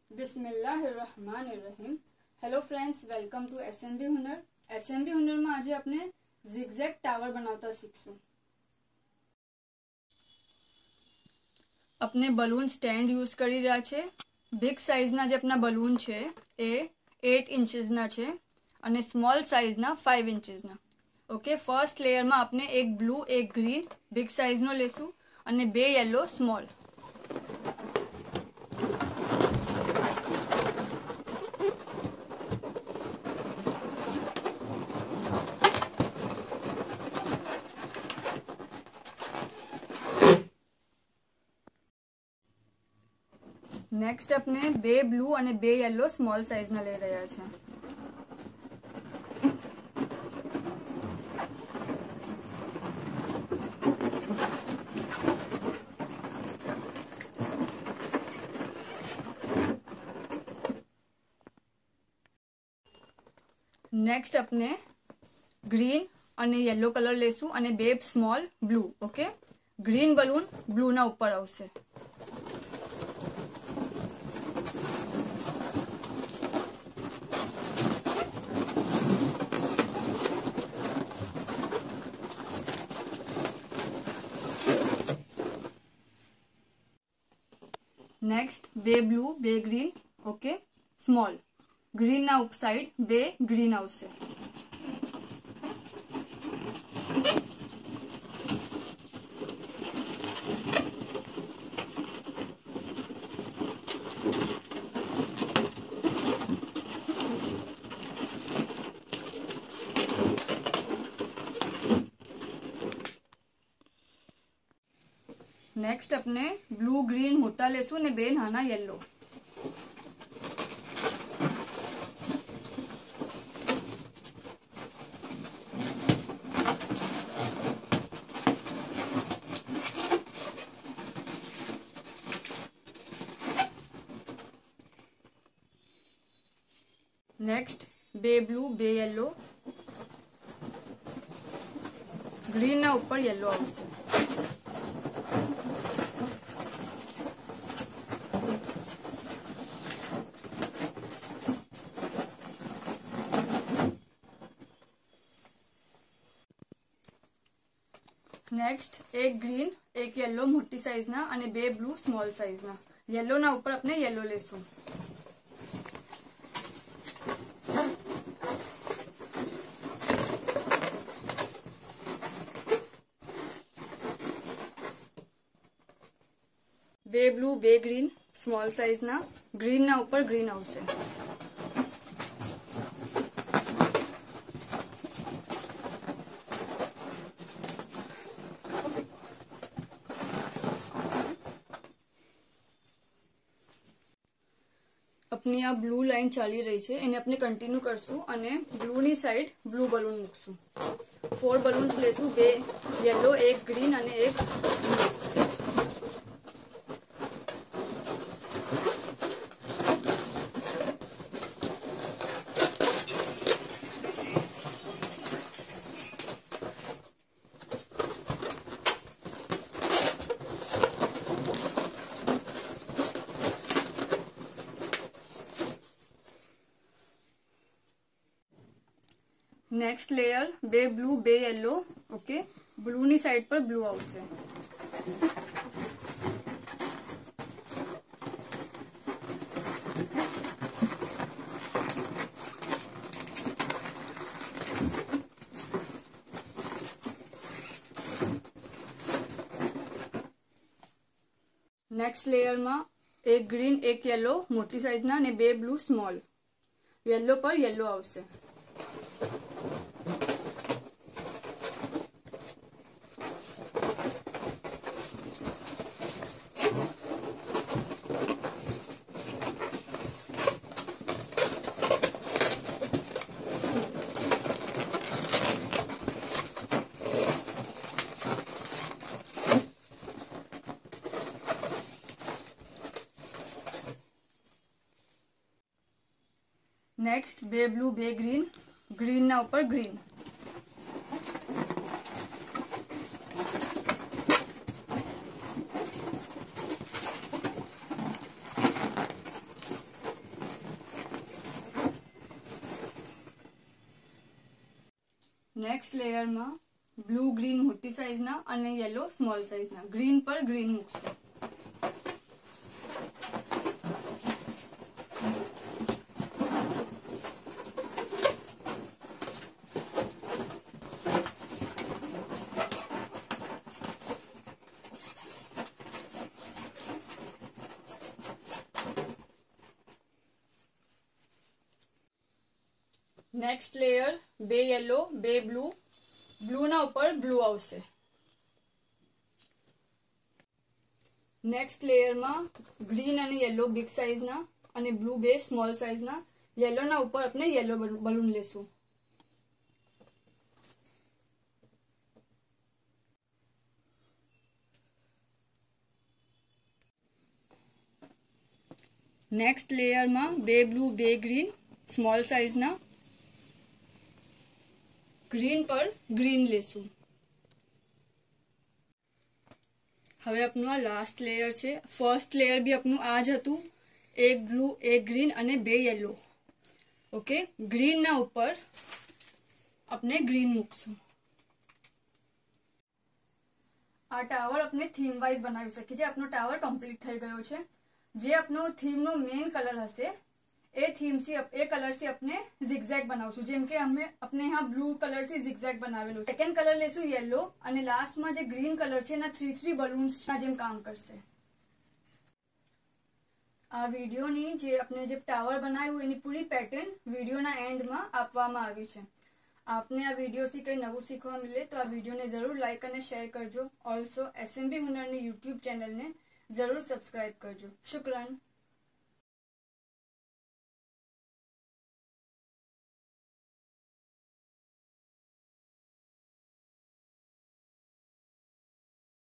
बिस्मिल्लाहिर्रहमानिर्रहीम। Hello friends, welcome to SMB Hunar. SMB Hunar में आज अपने ઝિગઝેગ टावर बनाता सीखशू। अपने बलून स्टेन्ड यूज करी रह्या छे। बिग साइज ना जे अपना बलून छे ए 8 इंचेस ना छे अने स्मॉल साइज ना 5 इंचेस ना। ओके, फर्स्ट लेयर में आपने एक ब्लू एक ग्रीन बिग साइज नो लेशू अने 2 येलो स्मॉल। नेक्स्ट अपने 2 ब्लू अने 2 येलो स्मॉल साइज ना लई रह्या छे। नेक्स्ट अपने ग्रीन अने येलो कलर लेशू अने 2 small blue. Okay, green balloon blue ना ऊपर आवशे। Next 2 blue 2 green. Okay, small green ना उप साइड 2 ग्रीन आवशे। नेक्स्ट अपने ब्लू ग्रीन मोटा लेशू ने 2 नाना yellow. Next 2 blue 2 yellow. Green ना ऊपर येलो आवशे। नेक्स्ट एक ग्रीन एक येलो मोटी साइज ना अने 2 ब्लू स्मॉल साइज ना। येलो ना ऊपर अपने येलो लेशू। बे ब्लू 2 ग्रीन स्मॉल साइज ना। ग्रीन ना ऊपर ग्रीन आवशे। अपनी आ ब्लू लाइन चाली रही है, इन्हें अपने कंटिन्यू करशू अने ब्लू नी साइड ब्लू बलून मूकशू। 4 बलून्स लेशू, 2 येलो 1 ग्रीन अने 1 blue. Next layer 2 blue 2 yellow. Okay, blue नी साइड पर ब्लू आवशे। नेक्स्ट लेयर में 1 ग्रीन 1 येलो मोटी साइज ना ने 2 ब्लू स्मॉल। येलो पर येलो आवशे। Next 2 blue 2 green. ग्रीन ना ऊपर ग्रीन। નેક્સ્ટ લેયરમાં બ્લુ ગ્રીન મોટી સાઇઝના અને યલો સ્મોલ સાઇઝના. ગ્રીન પર ગ્રીન મૂકશું. Next layer 2 yellow 2 blue. બ્લુના ઉપર બ્લુ આવશે. નેક્સ્ટ લેયરમાં ગ્રીન અને યલો બિગ સાઇઝના અને બ્લુ 2 સ્મોલ સાઇઝના. યલોના ઉપર આપણે યલો બલૂન લેશું. નેક્સ્ટ લેયરમાં 2 બ્લુ 2 ગ્રીન સ્મોલ સાઇઝના. ગ્રીન પર ગ્રીન લેશું. હવે આપણું આ લાસ્ટ લેયર છે. ફર્સ્ટ લેયર બી આપણું આ જ હતું. 1 બ્લુ 1 ગ્રીન અને 2 યલો. ઓકે, ગ્રીનના ઉપર આપણે ગ્રીન મૂકશું. આ ટાવર આપણે થીમ વાઇઝ બનાવી શકીએ છીએ. આપણો ટાવર કમ્પ્લીટ થઈ ગયો છે. જે આપણો થીમનો મેઇન કલર હશે એ કલર से अपने zigzag बनावશું. જેમ કે આપણે यहाँ બ્લુ કલર से zigzag બનાવેલું. સેકન્ડ કલર લેશું યલો અને લાસ્ટમાં જે ગ્રીન કલર છે એના 3 બલૂન્સ જેમ કામ કરશે. આ વિડીયોની જે આપણે જે ટાવર બનાવ્યું એની પૂરી પેટર્ન વિડીયોના એન્ડમાં આપવામાં આવી છે. આપને આ વિડીયોથી કંઈ નવું શીખવા મળે તો આ વિડીયોને જરૂર લાઇક અને શેર કરજો. ઓલ્સો SMB હુનરની યુટ્યુબ ચેનલને જરૂર સબસ્ક્રાઇબ કરજો. શુક્રાન.